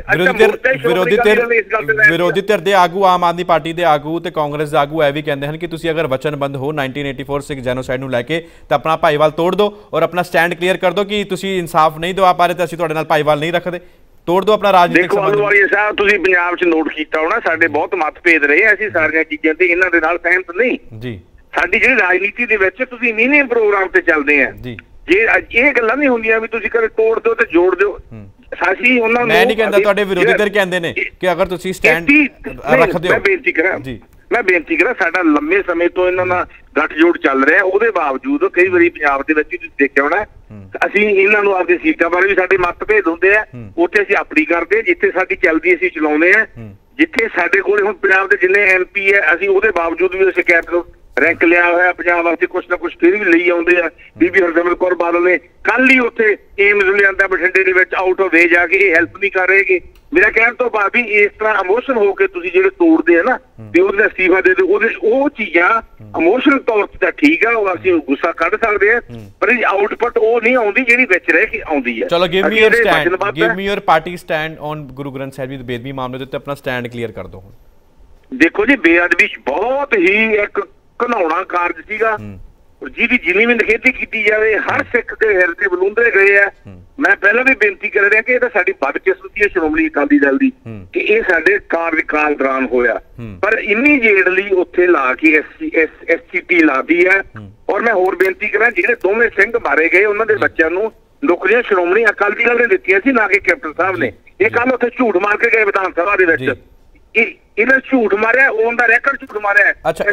ਵਿਰੋਧੀ ਧਿਰ ਦੇ ਆਗੂ, ਆਮ ਆਦਮੀ ਪਾਰਟੀ ਦੇ ਆਗੂ ਤੇ ਕਾਂਗਰਸ ਦੇ ਆਗੂ ਇਹ ਵੀ ਕਹਿੰਦੇ ਹਨ ਕਿ ਤੁਸੀਂ ਅਗਰ ਵਚਨਬੰਧ ਹੋ 1984 ਸਿੱਖ ਜੈਨੋਸਾਈਡ ਨੂੰ ਲੈ ਕੇ ਤਾਂ ਆਪਣਾ ਭਾਈਵਾਲ ਤੋੜ ਦਿਓ ਔਰ ਆਪਣਾ ਸਟੈਂਡ ਕਲੀਅਰ ਕਰ ਦਿਓ ਕਿ ਤੁਸੀਂ ਇਨਸਾਫ ਨਹੀਂ ਦਵਾ ਪਾ ਰਹੇ ਤਾਂ ਅਸੀਂ ਤੁਹਾਡੇ ਨਾਲ ਭਾਈਵਾਲ ਨਹੀਂ ਰੱਖਦੇ, ਤੋੜ ਦਿਓ ਆਪਣਾ ਰਾਜਨੀਤਿਕ ਸੰਬੰਧ। ਦੇਖੋ ਆਲੂਵਾਲੀਆ ਸਾਹਿਬ, ਤੁਸੀਂ ਪੰਜਾਬ 'ਚ ਨੋਟ ਕੀਤਾ ਹੋਣਾ, ਸਾਡੇ ਬਹੁਤ ਮਤਭੇਦ ਰਹੇ, ਅਸੀਂ ਸਾਰੀਆਂ ਚੀਜ਼ਾਂ ਤੇ ਇਹਨਾਂ ਦੇ ਨਾਲ ਸਹਿਮਤ ਨਹੀਂ ਜੀ। ਸਾਡੀ ਜਿਹੜੀ ਰਾਜਨੀਤੀ ਦੇ ਵਿੱਚ ਤੁਸੀਂ ਮੀਨੀਅਮ ਪ੍ਰੋਗਰਾਮ ਤੇ ਚੱਲਦੇ ਆ ਜੀ। ਜੇ ਇਹ ਗੱਲਾਂ ਨਹੀਂ ਹੁੰਦੀਆਂ ਵੀ ਤੁਸੀਂ ਕਦੇ ਤੋੜ ਦਿਓ ਤੇ ਜੋੜ ਦਿਓ, ਅਸੀਂ ਉਹਨਾਂ ਨੂੰ ਮੈਂ ਨਹੀਂ ਕਹਿੰਦਾ, ਤੁਹਾਡੇ ਵਿਰੋਧੀ ਧਿਰ ਕਹਿੰਦੇ ਨੇ ਕਿ ਅਗਰ ਤੁਸੀਂ ਸਟੈਂਡ ਰੱਖਦੇ ਹੋ। ਮੈਂ ਬੇਨਤੀ ਕਰਾਂ ਸਾਡਾ ਲੰਮੇ ਸਮੇਂ ਤੋਂ ਇਹਨਾਂ ਨਾਲ ਗੱਠਜੋੜ ਚੱਲ ਰਿਹਾ, ਉਹਦੇ ਬਾਵਜੂਦ ਕਈ ਵਾਰੀ ਪੰਜਾਬ ਦੇ ਵਿੱਚ ਤੁਸੀਂ ਦੇਖਿਆ ਹੋਣਾ ਅਸੀਂ ਇਹਨਾਂ ਨੂੰ ਆਪਣੀ ਸੀਟਾਂ ਬਾਰੇ ਵੀ ਸਾਡੇ ਮਤਭੇਦ ਹੁੰਦੇ ਆ, ਉੱਥੇ ਅਸੀਂ ਆਪਣੀ ਕਰਦੇ, ਜਿੱਥੇ ਸਾਡੀ ਚੱਲਦੀ ਅਸੀਂ ਚਲਾਉਂਦੇ ਆ। ਜਿੱਥੇ ਸਾਡੇ ਕੋਲ ਹੁਣ ਪੰਜਾਬ ਦੇ ਜਿੰਨੇ MP ਹੈ ਅਸੀਂ ਉਹਦੇ ਬਾਵਜੂਦ ਵੀ ਅਸੀਂ ਕੈਪਟਨ ਰੈਂਕ ਲਿਆ ਹੋਇਆ ਪੰਜਾਬ ਵਾਸਤੇ, ਕੁਛ ਨਾ ਕੁਛ ਫਿਰ ਵੀ ਲਈ ਆਉਂਦੇ ਆ। ਬੀਬੀ ਹਰਸਿਮਰਤ ਕੌਰ ਬਾਦਲ ਨੇ ਕੱਲ ਹੀ ਉੱਥੇ ਏਮਜ਼ ਲਿਆਂਦਾ ਬਠਿੰਡੇ ਦੇ ਵਿੱਚ, ਆਊਟ ਆਫ ਵੇ ਜਾ ਕੇ ਇਹ ਹੈਲਪ ਨਹੀਂ ਕਰ ਰਹੇਗੇ। ਮੇਰਾ ਕਹਿਣ ਤੋਂ ਬਾਅਦ ਵੀ ਇਸ ਤਰ੍ਹਾਂ ਇਮੋਸ਼ਨ ਹੋ ਕੇ ਤੁਸੀਂ ਜਿਹੜੇ ਤੋੜਦੇ ਆ ਨਾ ਤੇ ਉਹਦਾ ਅਸਤੀਫਾ ਦੇ ਦਿਓ, ਉਹ ਚੀਜ਼ਾਂ ਇਮੋਸ਼ਨਲ ਤੌਰ ਤੇ ਤਾਂ ਠੀਕ ਆ, ਉਹ ਅਸੀਂ ਗੁੱਸਾ ਕੱਢ ਸਕਦੇ ਆ, ਪਰ ਇਹ ਆਊਟਪੁੱਟ ਉਹ ਨਹੀਂ ਆਉਂਦੀ ਜਿਹੜੀ ਵਿੱਚ ਰਹਿ ਕੇ ਆਉਂਦੀ ਹੈ। ਚਲੋ give me your party stand on Guru Granth Sahib ji ਦੇ ਬੇਦਬੀ ਮਾਮਲੇ ਦੇ ਉੱਤੇ, ਆਪਣਾ ਸਟੈਂਡ ਕਲੀਅਰ ਕਰ ਦਿਓ। ਹੁਣ ਦੇਖੋ ਜੀ, ਬੇਅਦਬੀ ਬਹੁਤ ਹੀ ਇੱਕ ਘਿਨਾਉਣਾ ਕਾਰਜ ਸੀਗਾ, ਜਿਹਦੀ ਜਿੰਨੀ ਵੀ ਨਿਖੇਧੀ ਕੀਤੀ ਜਾਵੇ ਹਰ ਸਿੱਖ ਦੇ ਹਿਰਦੇ ਬਲੂੰਦੇ ਗਏ ਆ। ਮੈਂ ਪਹਿਲਾਂ ਵੀ ਬੇਨਤੀ ਕਰ ਰਿਹਾ ਕਿ ਇਹ ਤਾਂ ਸਾਡੀ ਬਦਕਿਸਮਤੀ ਹੈ ਸ਼੍ਰੋਮਣੀ ਅਕਾਲੀ ਦਲ ਦੀ ਕਿ ਇਹ ਸਾਡੇ ਕਾਰਜਕਾਲ ਦੌਰਾਨ ਹੋਇਆ, ਪਰ ਇਮੀਡੀਏਟਲੀ ਉੱਥੇ ਲਾ ਕੇ SCT ਲਾਦੀ ਹੈ। ਔਰ ਮੈਂ ਹੋਰ ਬੇਨਤੀ ਕਰਾਂ, ਜਿਹੜੇ ਦੋਵੇਂ ਸਿੰਘ ਮਾਰੇ ਗਏ ਉਹਨਾਂ ਦੇ ਬੱਚਿਆਂ ਨੂੰ ਨੌਕਰੀਆਂ ਸ਼੍ਰੋਮਣੀ ਅਕਾਲੀ ਦਲ ਨੇ ਦਿੱਤੀਆਂ ਸੀ, ਨਾ ਕਿ ਕੈਪਟਨ ਸਾਹਿਬ ਨੇ। ਇਹ ਕੱਲ ਉੱਥੇ ਝੂਠ ਮਾਰ ਕੇ ਗਏ ਵਿਧਾਨ ਸਭਾ ਦੇ ਵਿੱਚ, ਇਹਨਾਂ ਝੂਠ ਮਾਰਿਆ, ਔਨ ਦਾ ਰੈਕਰਡ ਝੂਠ ਮਾਰਿਆ। ਅੱਛਾ,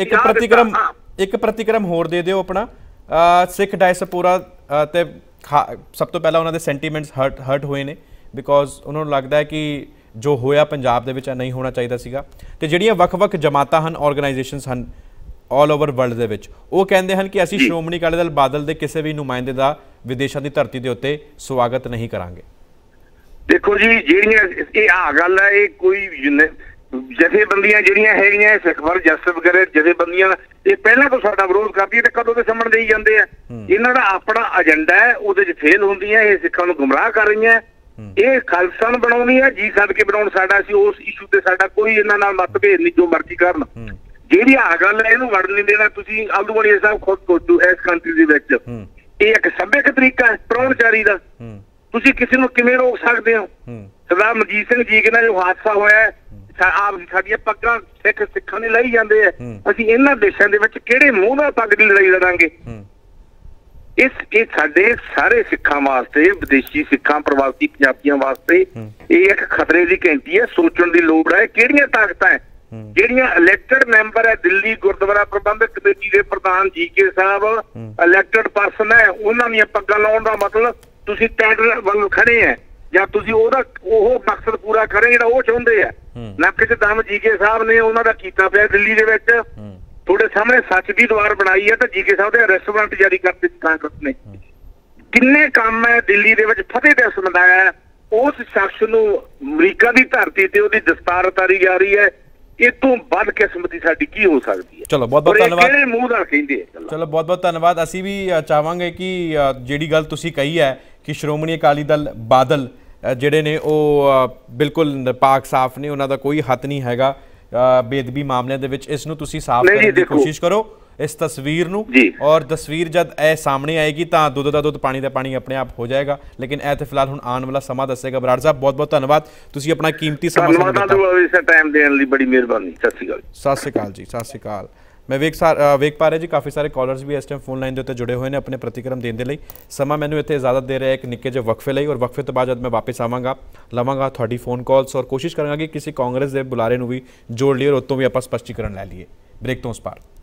ਇੱਕ ਪ੍ਰਤੀਕਰਮ ਹੋਰ ਦੇ ਦਿਓ ਆਪਣਾ। ਸਿੱਖ ਡਾਇਸਪੋਰਾ ਤੇ ਸਭ ਤੋਂ ਪਹਿਲਾਂ ਉਹਨਾਂ ਦੇ ਸੈਂਟੀਮੈਂਟਸ ਹਰਟ ਹੋਏ ਨੇ, ਬਿਕੋਜ਼ ਉਹਨਾਂ ਨੂੰ ਲੱਗਦਾ ਹੈ ਕਿ ਜੋ ਹੋਇਆ ਪੰਜਾਬ ਦੇ ਵਿੱਚ ਨਹੀਂ ਹੋਣਾ ਚਾਹੀਦਾ ਸੀਗਾ। ਤੇ ਜਿਹੜੀਆਂ ਵੱਖ-ਵੱਖ ਜਮਾਤਾਂ ਹਨ, ਆਰਗੇਨਾਈਜੇਸ਼ਨਸ ਹਨ ਆਲ ਓਵਰ ਵਰਲਡ ਦੇ ਵਿੱਚ, ਉਹ ਕਹਿੰਦੇ ਹਨ ਕਿ ਅਸੀਂ ਸ਼੍ਰੋਮਣੀ ਅਕਾਲੀ ਦਲ ਬਾਦਲ ਦੇ ਕਿਸੇ ਵੀ ਨੁਮਾਇੰਦੇ ਦਾ ਵਿਦੇਸ਼ਾਂ ਦੀ ਧਰਤੀ ਦੇ ਉੱਤੇ ਸਵਾਗਤ ਨਹੀਂ ਕਰਾਂਗੇ। ਦੇਖੋ ਜੀ, ਜਿਹੜੀਆਂ ਇਹ ਗੱਲ ਹੈ, ਇਹ ਕੋਈ ਜਥੇਬੰਦੀਆਂ ਜਿਹੜੀਆਂ ਹੈਗੀਆਂ ਸਿੱਖ ਜਸਟਿਸ ਵਗੈਰਾ ਜਥੇਬੰਦੀਆਂ, ਇਹ ਪਹਿਲਾਂ ਤੋਂ ਸਾਡਾ ਵਿਰੋਧ ਕਰਦੀਆਂ ਤੇ ਕਦੋਂ ਦੇ ਸੰਮਣ ਦੇਈ ਜਾਂਦੇ ਆ। ਇਹਨਾਂ ਦਾ ਆਪਣਾ ਏਜੰਡਾ ਹੈ, ਉਹਦੇ 'ਚ ਫੇਲ ਹੁੰਦੀਆਂ, ਇਹ ਸਿੱਖਾਂ ਨੂੰ ਗੁੰਮਰਾਹ ਕਰ ਰਹੀਆਂ। ਇਹ ਖਾਲਸਾ ਨੂੰ ਬਣਾਉਣੀ ਹੈ, ਜੀ ਸਦਕੇ ਬਣਾਉਣ। ਸਾਡਾ ਸੀ ਉਸ ਇਸ਼ੂ ਤੇ ਸਾਡਾ ਕੋਈ ਇਹਨਾਂ ਨਾਲ ਮਤਭੇਦ ਨਹੀਂ, ਜੋ ਮਰਜ਼ੀ ਕਰਨ। ਜਿਹੜੀ ਗੱਲ ਹੈ ਇਹਨੂੰ ਵੜਨ ਨਹੀਂ ਦੇਣਾ। ਤੁਸੀਂ ਆਲੂਵਾਲੀਆ ਸਾਹਿਬ ਖੁਦ ਸੋਚੋ, ਇਸ ਕੰਟਰੀ ਦੇ ਵਿੱਚ ਇਹ ਇੱਕ ਸੱਭਿਅਕ ਤਰੀਕਾ ਹੈ ਪ੍ਰਾਹੁਣਚਾਰੀ ਦਾ। ਤੁਸੀਂ ਕਿਸੇ ਨੂੰ ਕਿਵੇਂ ਰੋਕ ਸਕਦੇ ਹੋ? ਸਰਦਾਰ ਮਨਜੀਤ ਸਿੰਘ ਜੀ ਨਾਲ ਜੋ ਹਾਦਸਾ ਹੋਇਆ, ਆਪ ਸਾਡੀਆਂ ਪੱਗਾਂ ਸਿੱਖਾਂ ਨੇ ਲਈ ਜਾਂਦੇ ਆ, ਅਸੀਂ ਇਹਨਾਂ ਦੇਸ਼ਾਂ ਦੇ ਵਿੱਚ ਕਿਹੜੇ ਮੂੰਹ ਨਾਲ ਪੱਗ ਦੀ ਲੜਾਈ ਲੜਾਂਗੇ? ਇਹ ਸਾਡੇ ਸਾਰੇ ਸਿੱਖਾਂ ਵਾਸਤੇ, ਵਿਦੇਸ਼ੀ ਸਿੱਖਾਂ, ਪ੍ਰਵਾਸੀ ਪੰਜਾਬੀਆਂ ਵਾਸਤੇ ਇਹ ਇੱਕ ਖਤਰੇ ਦੀ ਘੰਟੀ ਹੈ। ਸੋਚਣ ਦੀ ਲੋੜ ਹੈ ਕਿਹੜੀਆਂ ਤਾਕਤਾਂ ਜਿਹੜੀਆਂ ਇਲੈਕਟਡ ਮੈਂਬਰ ਹੈ, ਦਿੱਲੀ ਗੁਰਦੁਆਰਾ ਪ੍ਰਬੰਧਕ ਕਮੇਟੀ ਦੇ ਪ੍ਰਧਾਨ ਜੀਕੇ ਸਾਹਿਬ ਇਲੈਕਟਡ ਪਰਸਨ ਹੈ, ਉਹਨਾਂ ਦੀਆਂ ਪੱਗਾਂ ਲਾਉਣ ਦਾ ਮਤਲਬ ਤੁਸੀਂ ਟੈਂਡਰ ਵੱਲ ਖੜੇ ਹੈ ਜਾਂ ਤੁਸੀਂ ਉਹ ਮਕਸਦ ਪੂਰਾ ਕਰੇ ਜਿਹੜਾ ਉਹ ਚਾਹੁੰਦੇ ਆ। ਨਾ ਕਿਸੇ ਦਮ ਜੀਕੇ ਸਾਹਿਬ ਨੇ ਉਹਨਾਂ ਦਾ ਕੀਤਾ ਪਿਆ ਦਿੱਲੀ ਦੇ ਵਿੱਚ, ਤੁਹਾਡੇ ਸਾਹਮਣੇ ਸੱਚ ਦੀ ਦੀਵਾਰ ਬਣਾਈ ਹੈ ਤੇ ਜੀਕੇ ਸਾਹਿਬ ਦੇ ਅਰੈਸਟ ਵਾਰੰਟ ਜਾਰੀ ਕਰ ਦਿੱਤੇ ਕਾਂਗਰਸ ਨੇ। ਕਿੰਨੇ ਕੰਮ ਹੈ ਦਿੱਲੀ ਦੇ ਵਿੱਚ ਫਤਿਹ ਦਿਵਸ ਮਨਾਇਆ, ਉਸ ਸ਼ਖਸ ਨੂੰ ਅਮਰੀਕਾ ਦੀ ਧਰਤੀ ਤੇ ਉਹਦੀ ਦਸਤਾਰ ਉਤਾਰੀ ਜਾ ਰਹੀ ਹੈ। ਇਹ ਤੋਂ ਵੱਧ ਕਿਸਮਤੀ ਸਾਡੀ ਕੀ ਹੋ ਸਕਦੀ ਹੈ? ਚਲੋ ਬਹੁਤ ਬਹੁਤ ਧੰਨਵਾਦ। ਕਿਹੜੇ ਮੂੰਹ ਨਾਲ ਕਹਿੰਦੇ ਆ? ਚਲੋ ਬਹੁਤ ਬਹੁਤ ਧੰਨਵਾਦ। ਅਸੀਂ ਵੀ ਚਾਹਾਂਗੇ ਕਿ ਜਿਹੜੀ ਗੱਲ ਤੁਸੀਂ ਕਹੀ ਹੈ ਕਿ ਸ਼੍ਰੋਮਣੀ ਅਕਾਲੀ ਦਲ ਬਾਦਲ ਜਿਹੜੇ ਨੇ ਉਹ ਬਿਲਕੁਲ ਪਾਕ ਸਾਫ਼ ਨੇ, ਉਹਨਾਂ ਦਾ ਕੋਈ ਹੱਥ ਨਹੀਂ ਹੈਗਾ ਬੇਦਬੀ ਮਾਮਲਿਆਂ ਦੇ ਵਿੱਚ। ਇਸ ਨੂੰ ਤੁਸੀਂ ਸਾਫ਼ ਕਰਨ ਦੀ ਕੋਸ਼ਿਸ਼ ਕਰੋ। इस तस्वीर ਨੂੰ ਜੀ ਔਰ ਤਸਵੀਰ ਜਦ ਇਹ ਸਾਹਮਣੇ ਆਏਗੀ ਤਾਂ ਦੁੱਧ ਦਾ ਦੁੱਧ ਪਾਣੀ ਦਾ ਪਾਣੀ ਆਪਣੇ ਆਪ ਹੋ ਜਾਏਗਾ ਲੇਕਿਨ ਇਹ ਤੇ ਫਿਲਹਾਲ ਹੁਣ ਆਉਣ ਵਾਲਾ ਸਮਾਂ ਦੱਸੇਗਾ। ਬਰਾੜ ਸਾਹਿਬ ਬਹੁਤ ਬਹੁਤ ਧੰਨਵਾਦ, ਤੁਸੀਂ ਆਪਣਾ ਕੀਮਤੀ ਸਮਾਂ ਸਾਨੂੰ ਦਿੱਤਾ। ਧੰਨਵਾਦ ਇਸ ਟਾਈਮ ਦੇਣ ਲਈ, ਬੜੀ ਮਿਹਰਬਾਨੀ। ਸਤਿ ਸ਼੍ਰੀ ਅਕਾਲ। ਸਤਿ ਸ਼੍ਰੀ ਅਕਾਲ ਜੀ, ਸਤਿ ਸ਼੍ਰੀ ਅਕਾਲ। ਮੈਂ ਵੇਖ ਪਾ ਰਿਹਾ ਜੀ ਕਾਫੀ ਸਾਰੇ ਕਾਲਰਸ ਵੀ ਇਸ ਟਾਈਮ ਫੋਨ ਲਾਈਨ ਦੇ ਉੱਤੇ ਜੁੜੇ ਹੋਏ ਨੇ ਆਪਣੇ ਪ੍ਰਤੀਕਰਮ ਦੇਣ ਦੇ ਲਈ। ਸਮਾਂ ਮੈਨੂੰ ਇੱਥੇ ਇਜਾਜ਼ਤ ਦੇ ਰਿਹਾ ਇੱਕ ਨਿੱਕੇ ਜਿਹੇ ਵਕਫੇ ਲਈ, ਔਰ ਵਕਫੇ ਤੋਂ ਬਾਅਦ ਜਦ ਮੈਂ ਵਾਪਸ ਆਵਾਂਗਾ ਲਵਾਂਗਾ ਤੁਹਾਡੀ ਫੋਨ ਕਾਲਸ ਔਰ ਕੋਸ਼ਿਸ਼ ਕਰਾਂਗਾ ਕਿ ਕਿਸੇ ਕਾਂਗਰਸ ਦੇ ਬੁਲਾਰੇ ਨੂੰ ਵੀ ਜੋੜ ਲਈਏ ਔਰ ਉਤੋਂ ਵੀ ਆਪਾਂ ਸਪਸ਼ਟੀਕਰਨ ਲੈ ਲਈਏ। ਬ੍ਰੇਕ ਤੋਂ ਉਸ ਪਾਰ।